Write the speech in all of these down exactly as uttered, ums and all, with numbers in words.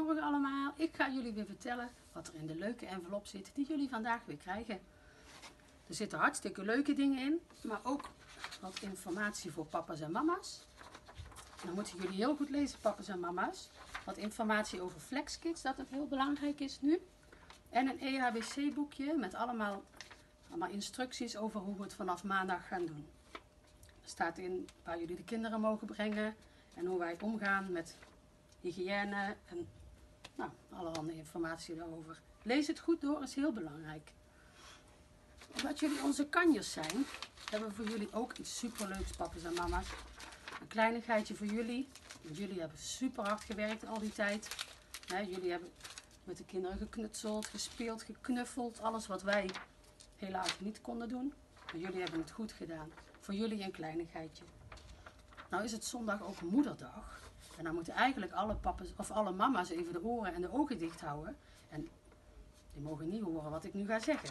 Goedemorgen allemaal. Ik ga jullie weer vertellen wat er in de leuke envelop zit die jullie vandaag weer krijgen. Er zitten hartstikke leuke dingen in, maar ook wat informatie voor papa's en mama's. En dan moeten jullie heel goed lezen, papa's en mama's. Wat informatie over FlexKids, dat het heel belangrijk is nu. En een E H B C boekje met allemaal, allemaal instructies over hoe we het vanaf maandag gaan doen. Er staat in waar jullie de kinderen mogen brengen en hoe wij omgaan met hygiëne en nou, allerhande informatie daarover. Lees het goed door, is heel belangrijk. Omdat jullie onze kanjers zijn, hebben we voor jullie ook iets superleuks, papa's en mama's. Een kleinigheidje voor jullie. Jullie hebben super hard gewerkt al die tijd. He, jullie hebben met de kinderen geknutseld, gespeeld, geknuffeld. Alles wat wij helaas niet konden doen. Maar jullie hebben het goed gedaan. Voor jullie een kleinigheidje. Nou is het zondag ook moederdag. En dan moeten eigenlijk alle papa's of alle mama's even de oren en de ogen dicht houden. En die mogen niet horen wat ik nu ga zeggen.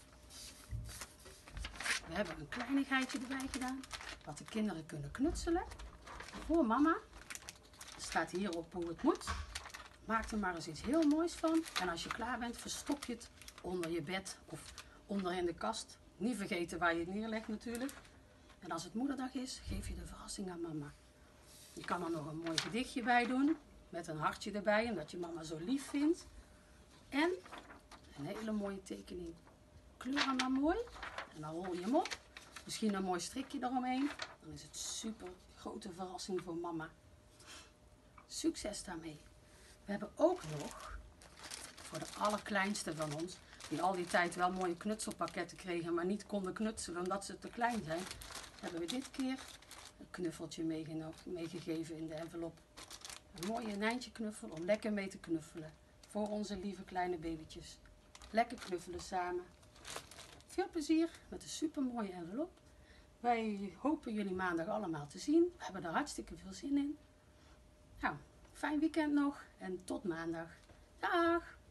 We hebben een kleinigheidje erbij gedaan. Wat de kinderen kunnen knutselen. Voor mama. Er staat hierop hoe het moet. Maak er maar eens iets heel moois van. En als je klaar bent, verstop je het onder je bed of onder in de kast. Niet vergeten waar je het neerlegt natuurlijk. En als het moederdag is, geef je de verrassing aan mama. Je kan er nog een mooi gedichtje bij doen. Met een hartje erbij, omdat je mama zo lief vindt. En een hele mooie tekening. Kleur hem maar mooi. En dan rol je hem op. Misschien een mooi strikje eromheen. Dan is het super grote verrassing voor mama. Succes daarmee. We hebben ook nog, voor de allerkleinste van ons, die al die tijd wel mooie knutselpakketten kregen, maar niet konden knutselen omdat ze te klein zijn, hebben we dit keer een knuffeltje meegegeven in de envelop. Een mooie Nijntje knuffel om lekker mee te knuffelen. Voor onze lieve kleine babytjes. Lekker knuffelen samen. Veel plezier met een super mooie envelop. Wij hopen jullie maandag allemaal te zien. We hebben er hartstikke veel zin in. Nou, fijn weekend nog en tot maandag. Dag!